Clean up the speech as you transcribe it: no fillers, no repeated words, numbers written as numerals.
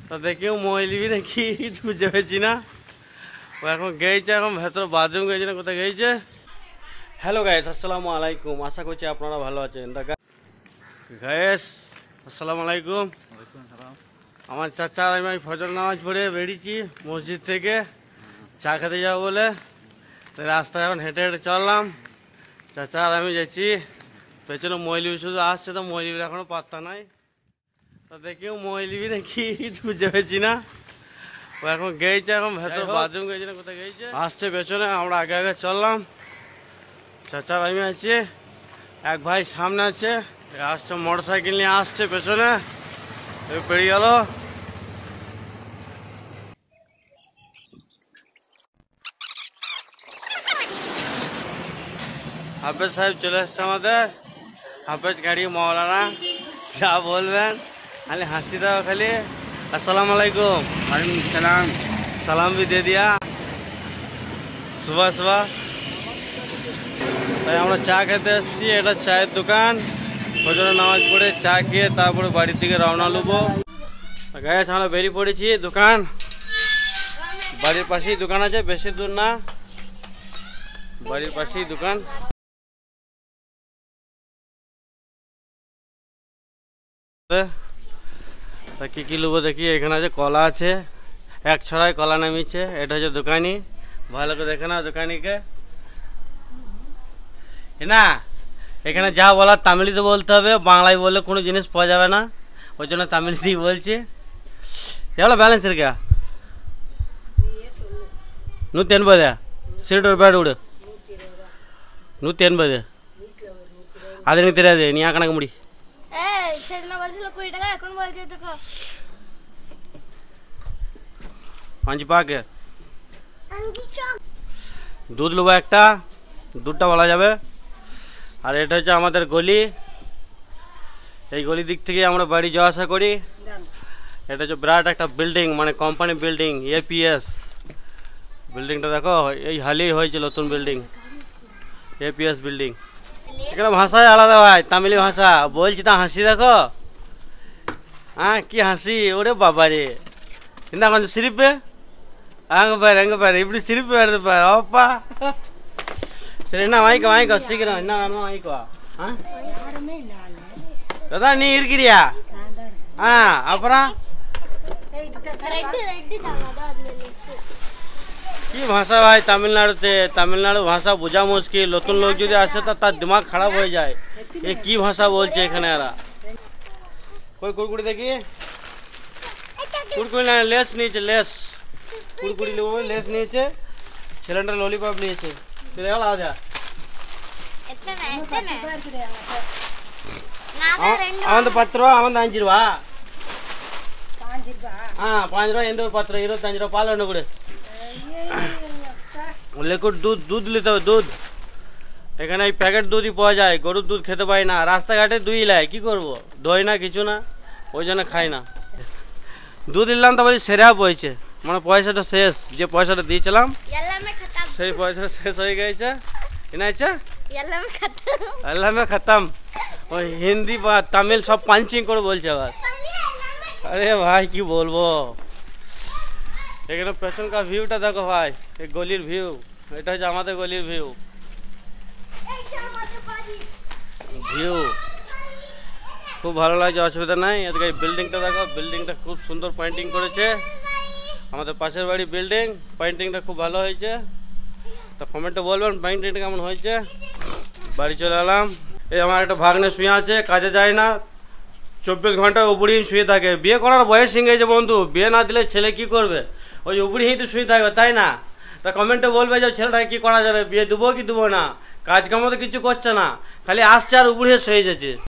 তো দেখিও মহিলিবি নাকি বুঝতে পেরেছি না। ও এখন গেছে, এখন ভেতর বাথরুম গেছে না কোথায় গেছে। হ্যালো গাইস, আসসালামু আলাইকুম। আশা করছি আপনারা ভালো আছেন। গাইস আসসালামু আলাইকুম। আমার চাচা আমি ফজর নামাজ পড়ে বেরিয়েছি মসজিদ থেকে চা খেতে যাবো বলে। রাস্তায় এখন হেঁটে হেঁটে চললাম। চাচা আর আমি যাচ্ছি, পেছনে মহিলিবি শুধু আসছে, তো মহিলিবির এখনো পাত্তা নাই। তো দেখিও মহিলিবি নাকি বুঝতে পেরেছি না। ও এখন গেছে, এখন ভেতর বাথরুম গেছে না কোথায় গেছে। আসছে পেছনে, আমরা আগে আগে চললাম। চাচার আমি আছি, এক ভাই সামনে আছে, আসছে মোটর সাইকেল নিয়ে আসছে পেছনে, পেরিয়ে গেল। হাফেজ সাহেব চলে এসছে আমাদের, হাফেজ গাড়ি মৌলানা, যা বলবেন খালি হাসি দাও খালি। আসসালামু আলাইকুম। वालेकुम सलाम। সালাম भी दे दिया सुबह सुबह। তাই আমরা চা খেতে এসেছি, এটা চায়ের দোকান। ফজরের নামাজ পড়ে চা খেয়ে তারপরে বাড়ির দিকে রওনা নেবো। গায়ে আমরা বেরিয়ে পড়েছি। দোকান বাড়ির পাশেই দোকান আছে, বেশি দূর না, বাড়ির পাশেই দোকান। তা কি নেবো দেখি। এখানে আছে কলা আছে, এক ছড়ায় কলা নামিয়েছে। এটা হচ্ছে দোকানি, ভালো করে দেখে না দোকানিকে। না এখানে যা বলার তামিলিতে বলতে হবে, বাংলায় বললে কোনো জিনিস পাওয়া যাবে না, ওই জন্য তামিলিতেই বলছি। এগুলো ব্যালেন্স রে क्या नू 10 बजे सीट और बैठ उड़ नू 10 बजे आधे नहीं तेरे दे नहीं आकना मुड़ी সেদিন বলছিল 20 টাকা, এখন বলছে দেখো 5 পাকে দুধ নেবো একটা, দুধটা বলা যাবে। আর এটা হচ্ছে আমাদের গলি, এই গলি দিক থেকে আমরা বাড়ি যাওয়া আসা করি। এটা হচ্ছে বিরাট একটা বিল্ডিং, মানে কোম্পানি বিল্ডিং, এপিএস বিল্ডিংটা দেখো, এই হালেই হয়েছে নতুন বিল্ডিং, এপিএস বিল্ডিং। এখানে ভাষায় আলাদা ভাই, তামিলি ভাষা বলছি। তা হাসি দেখো, হ্যাঁ কি হাসি, ওরে বাবা রে। কিন্তু এখন সিরিপে அங்கே பாரு இப்படி சிரிப்பு வருது பாரு. அப்பா சரி என்ன வாங்கிக்கோ சீக்கிரம் என்ன வேணுமோ வாங்கிக்கோ. அதான் நீ இருக்கிறியா? அப்புறம் কি ভাষা ভাই তামিলনাড়ুতে, তামিলনাড়ু ভাষা বোঝা মুশকিল। নতুন লোক যদি আসে তো তার দিমাগ খারাপ হয়ে যায়, এ কি ভাষা বলছে এখানে এরা। কই কুড়কুড়ি দেখি, কুড়কুড়ি না, লেস নিয়েছে, লেস কুড়কুড়ি নেবো, লেস নিয়েছে, সিলিন্ডার ললিপপ নিয়েছে। அவன் 10 ரூபா, அவன் 5 ரூபா. 5 ரூபா எந்த ஒரு 10 ரூபா, 25 ரூபா. பால் ஒன்று கொடு, লিকুইড দুধ, দুধ নিতে হবে, দুধ। এখানে এই প্যাকেট দুধই পাওয়া যায়, গরুর দুধ খেতে পাই না, রাস্তাঘাটে দুই লাই, কি করবো, দই না কিছু না, ওই জন্য খাই না। দুধ নিলাম তো বলছি সেরা পড়েছে, মানে পয়সাটা শেষ, যে পয়সাটা দিয়েছিলাম সেই পয়সাটা শেষ হয়ে গেছে। এনাইছে আল্লাহ মে খতম। ওই হিন্দি বা তামিল সব পাঞ্চিং করে বলছে আবার। আরে ভাই কি বলবো, এখানে পেছনকার ভিউটা দেখো ভাই, এই গলির ভিউ, এটা হচ্ছে আমাদের গলির ভিউ। ভিউ খুব ভালো লাগছে, অসুবিধা নাই। এদিকে এই বিল্ডিংটা দেখো, বিল্ডিংটা খুব সুন্দর পেন্টিং করেছে, আমাদের পাশের বাড়ি বিল্ডিং, পেন্টিংটা খুব ভালো হয়েছে। তো কমেন্টে বলবেন পেন্টিংটা কেমন হয়েছে। বাড়ি চলে এলাম। এই আমার একটা ভাগ্নে শুয়ে আছে, কাজে যায় না, 24 ঘন্টা উপরেই শুয়ে থাকে। বিয়ে করার বয়স হয়ে গেছে বন্ধু, বিয়ে না দিলে ছেলে কি করবে, ওই উপরেই তো শুয়ে থাকবে, তাই না? তা কমেন্টে বলবে যে ছেলেটাকে কি করা যাবে, বিয়ে দেবো কি দেবো না, কাজ কামও তো কিছু করছে না, খালি আসছে আর উপরে শুয়ে যাচ্ছে।